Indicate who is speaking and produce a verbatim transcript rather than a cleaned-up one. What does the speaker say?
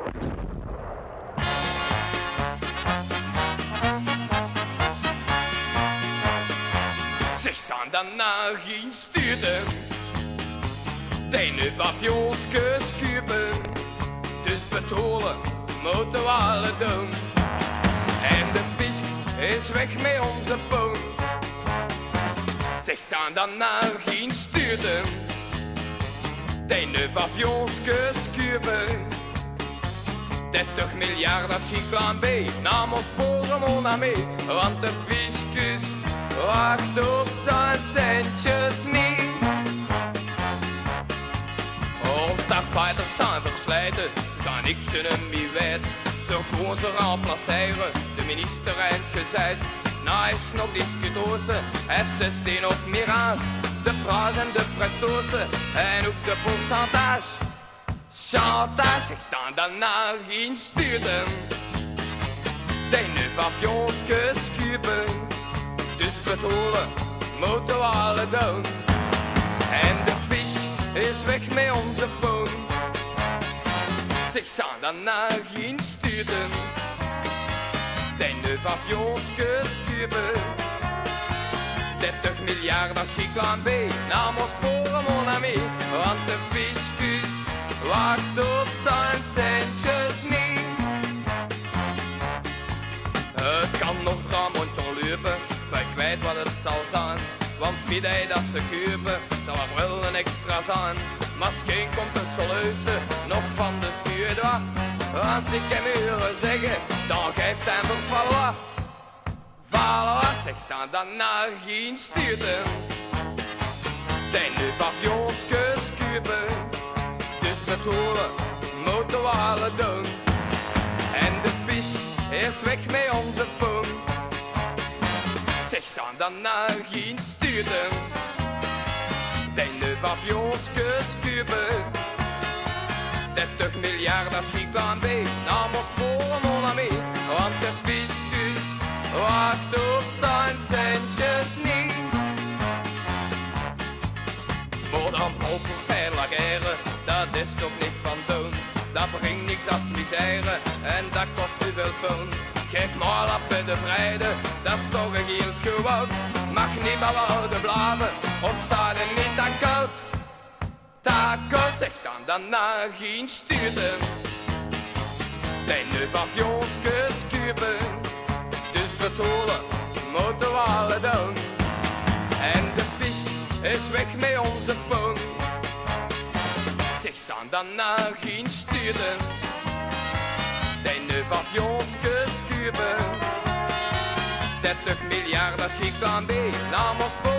Speaker 1: Zeg, zijn dan nou geen stuurden, die Nuuf Avionskes kuben. Dus betolen moeten we alle doen. En de vis is weg met onze boom. Zeg, zijn dan nou geen stuurden, die Nuuf Avionskes kuben. dertig miljard, dat is geen klein B, namens sporen mon ami. Want de fiscus wacht op zijn centjes niet. Onze dagfighters zijn verslijten, ze zijn niks in een miwet. Zo gewoon ze remplaceren, de minister en het gezet. Nou is nog discutose, F zestien of Mirage. De prijs en de prestose, en ook de pourcentage. Chantage, ik sta dan naar geen stuurden, die Nuuf Avionskes kuben. Dus betolen moeten we alle doen. En de vis is weg met onze boom. Zeg, sta dan naar geen stuurden, die Nuuf Avionskes kuben. dertig miljard, dat is geen klein B, namens sporen mon ami. Want de fiscus wacht op zijn centjes niet. Het kan nog dramondje lopen, ik weet wat het zal zijn. Want wie dat ze kuben, zal er wel een extra zijn. Misschien komt een soleuze nog van de Zuidwa. Want ik heb horen zeggen, dan geeft hij voor Valois. Valois, zeg, zijn dan naar geen stuurden, die Nuuf Avionskes kuben. Dus betolen moeten we alle doen. En de vis is weg met onze boom. Zeg, zijn dan naar geen stuurden, die Nuuf Avionskes kuben. dertig miljard, dat is geen klein B, namens sporen mon ami. Want de fiscus wacht op zijn centjes niet. Maar dan op voor la guerre, dat is toch niet van doen. Dat brengt niks als misère en dat kost u veel pijn. Geef maar lappen de vrede, dat is toch een heel gewoon. Mag niet meer worden blijven, of staat er niet aan koud. Ta koud, zeg, staan dan naar geen stuurden, die Nuuf Avionskes kuben. Dus betolen moeten we alle doen. En de vis is weg met onze boom. Zeg, staan dan naar geen stuurden, die Nuuf Avionskes kuben. dertig miljard, dat is geen klein B, namens